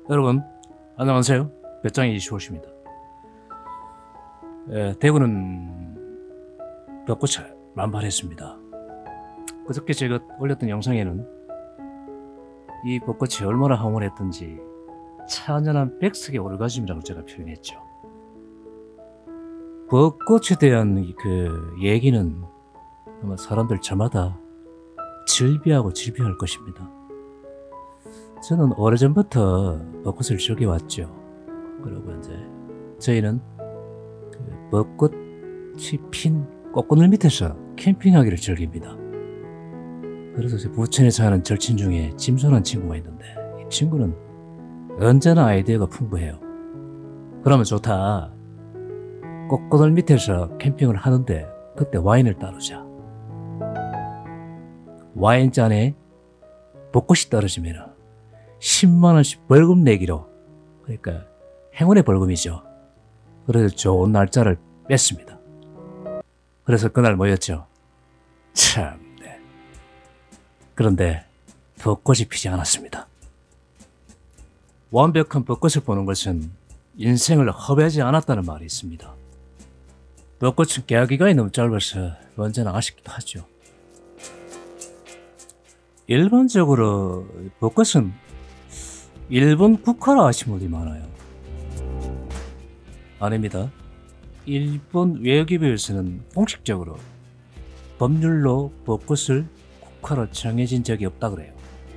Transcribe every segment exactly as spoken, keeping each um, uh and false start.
여러분 안녕하세요. 배짱이 이십오십입니다. 예, 대구는 벚꽃이 만발했습니다. 그저께 제가 올렸던 영상에는 이 벚꽃이 얼마나 황홀했던지 찬연한 백석의 오르가즘이라고 제가 표현했죠. 벚꽃에 대한 그 얘기는 아마 사람들 저마다 즐비하고 즐비할 것입니다. 저는 오래전부터 벚꽃을 즐겨왔죠. 그리고 이제 저희는 그 벚꽃이 핀 꽃그늘 밑에서 캠핑하기를 즐깁니다. 그래서 제 부천에 사는 절친 중에 짐소라는 친구가 있는데 이 친구는 언제나 아이디어가 풍부해요. 그러면 좋다. 꽃그늘 밑에서 캠핑을 하는데 그때 와인을 따르자. 와인잔에 벚꽃이 떨어지면 십만 원씩 벌금 내기로, 그러니까 행운의 벌금이죠. 그래서 좋은 날짜를 뺐습니다. 그래서 그날 모였죠. 참, 네. 그런데 벚꽃이 피지 않았습니다. 완벽한 벚꽃을 보는 것은 인생을 허비하지 않았다는 말이 있습니다. 벚꽃은 개화기간이 너무 짧아서 언제나 아쉽기도 하죠. 일반적으로 벚꽃은 일본 국화라 아시는 분들이 많아요. 아닙니다. 일본 외교부에서는 공식적으로 법률로 벚꽃을 국화로 정해진 적이 없다 그래요.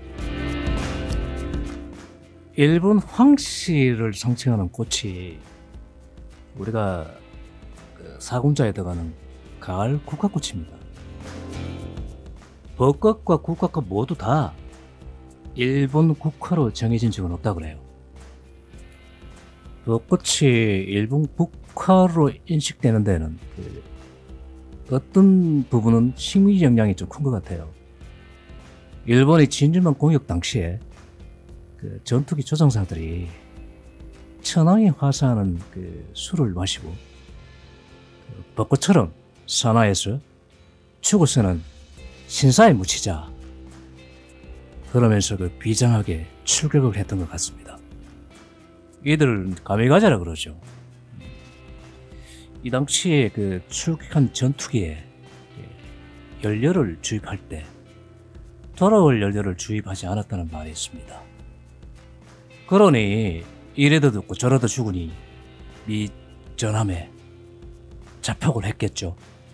일본 황씨를 상징하는 꽃이 우리가 사군자에 들어가는 가을 국화꽃입니다. 벚꽃과 국화꽃 모두 다 일본 국화로 정해진 적은 없다 그래요. 벚꽃이 일본 국화로 인식되는 데는 그 어떤 부분은 식미 영향이 좀 큰 것 같아요. 일본의 진주만 공격 당시에 그 전투기 조종사들이 천황이 화사하는 그 술을 마시고 그 벚꽃처럼 산하에서 죽어서는 신사에 묻히자, 그러면서 그 비장하게 출격을 했던 것 같습니다. 이들을 가미가제라 그러죠. 이 당시에 그 출격한 전투기에 연료를 주입할 때 돌아올 연료를 주입하지 않았다는 말이 있습니다. 그러니 이래도 듣고 저래도 죽으니 이 전함에 자폭을 했겠죠.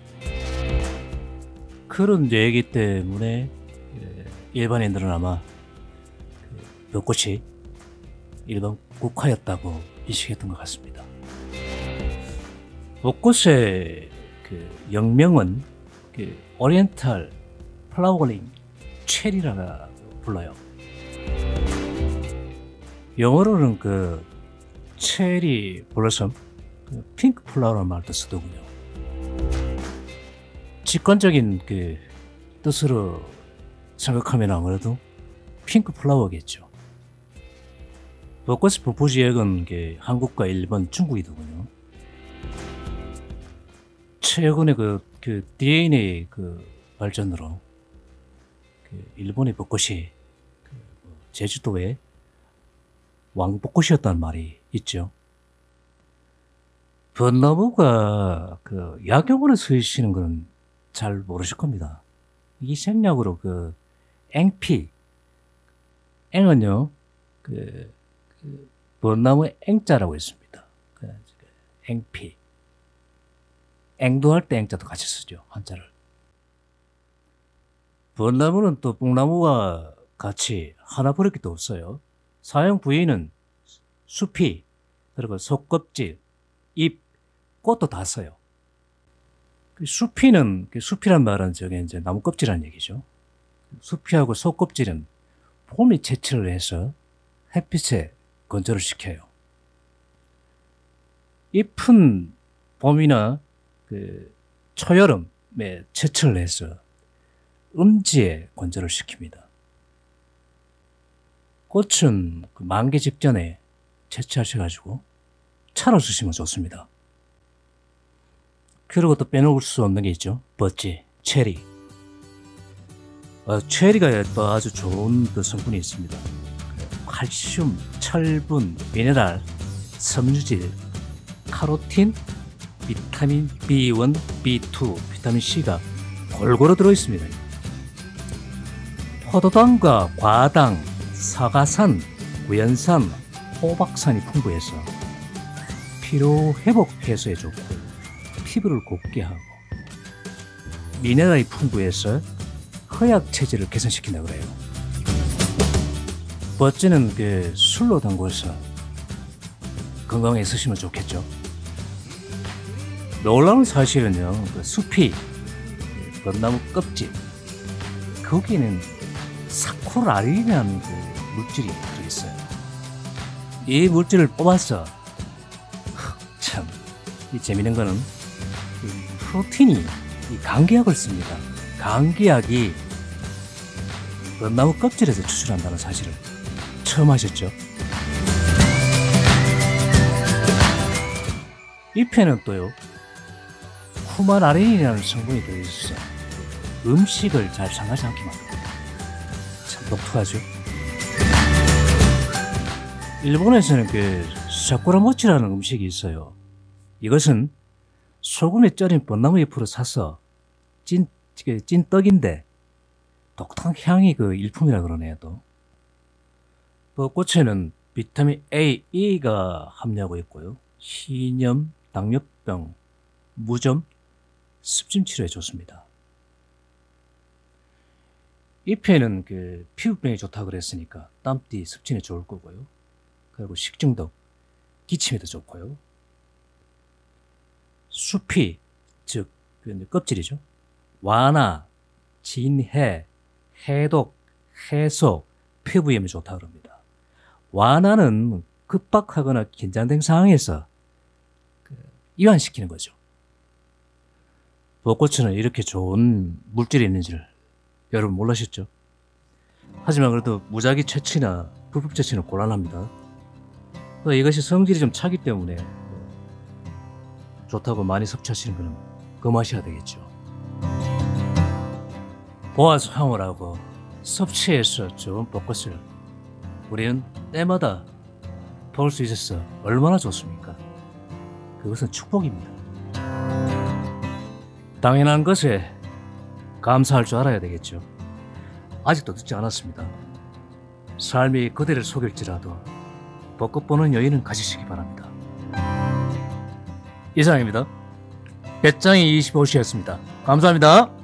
그런 얘기 때문에 일반인들은 아마 벚꽃이 일본 국화였다고 인식했던 것 같습니다. 벚꽃의 그 영명은 그 오리엔탈 플라워링 체리라고 불러요. 영어로는 그 체리 블러썸, 그 핑크 플라워라는 말도 쓰더군요. 직관적인 그 뜻으로 생각하면 아무래도 핑크 플라워겠죠. 벚꽃의 분포 지역은 그 한국과 일본, 중국이더군요. 최근에 그, 그 디엔에이 그 발전으로 그 일본의 벚꽃이 그 제주도의 왕벚꽃이었다는 말이 있죠. 벚나무가 그 약용으로 쓰이시는 건 잘 모르실 겁니다. 이 생략으로 그 앵피, 앵은요 그, 그 벚나무의 앵자라고 있습니다. 그 앵피, 앵도할 때 앵자도 같이 쓰죠, 한자를. 벚나무는 또 뽕나무와 같이 하나 버릴 게 없어요. 사용 부위는 수피, 그리고 속껍질, 잎, 꽃도 다 써요. 그 수피는, 그 수피란 말은 저게 이제 나무 껍질이라는 얘기죠. 수피하고 속껍질은 봄이 채취를 해서 햇빛에 건조를 시켜요. 잎은 봄이나 그 초여름에 채취를 해서 음지에 건조를 시킵니다. 꽃은 그 만개 직전에 채취하셔가지고 차로 쓰시면 좋습니다. 그리고 또 빼놓을 수 없는 게 있죠. 버치, 체리. 어, 체리가 또 아주 좋은 그 성분이 있습니다. 칼슘, 철분, 미네랄, 섬유질, 카로틴, 비타민 비 원, 비 투, 비타민 C가 골고루 들어있습니다. 포도당과 과당, 사과산, 구연산, 호박산이 풍부해서 피로 회복 해소에 좋고 피부를 곱게 하고, 미네랄이 풍부해서 허약 체질을 개선시킨다고 그래요. 버찌는 그 술로 담궈서 건강에 쓰시면 좋겠죠. 놀라운 사실은요, 그 수피, 벚나무 껍질, 거기는 사코라린이라는 그 물질이 들어있어요. 이 물질을 뽑아서, 참, 이 재밌는 거는 이 프로틴이 이 감기약을 씁니다. 감기약이 벚나무 껍질에서 추출한다는 사실을 처음 하셨죠? 잎에는 또요, 쿠마라린이라는 성분이 들어있어서 음식을 잘 상하지 않게 만듭니다. 참 독특하죠? 일본에서는 그 사쿠라모치라는 음식이 있어요. 이것은 소금에 절인 벚나무 잎으로 사서 찐, 찐떡인데 독특한 향이 그 일품이라 그러네요. 또 벚꽃에는 비타민 A, E가 함유하고 있고요, 신염, 당뇨병, 무좀, 습진 치료에 좋습니다. 잎에는 그 피부병에 좋다고 그랬으니까 땀띠, 습진에 좋을 거고요. 그리고 식중독, 기침에도 좋고요. 수피, 즉 껍질이죠. 완화, 진해, 해독, 해소, 피부염에 좋다고 합니다. 완화는 급박하거나 긴장된 상황에서 그 이완시키는 거죠. 벚꽃에는 이렇게 좋은 물질이 있는지를 여러분 몰라셨죠? 하지만 그래도 무작위 채취나 불법 채취는 곤란합니다. 이것이 성질이 좀 차기 때문에 좋다고 많이 섭취하시는 것은 금하셔야 되겠죠. 보아상을 하고 섭취해서 좋은 벚꽃을 우리는 때마다 볼 수 있어서 얼마나 좋습니까? 그것은 축복입니다. 당연한 것에 감사할 줄 알아야 되겠죠. 아직도 늦지 않았습니다. 삶이 그대를 속일지라도 벚꽃 보는 여유는 가지시기 바랍니다. 이상입니다. 배짱이 이십오 시였습니다. 감사합니다.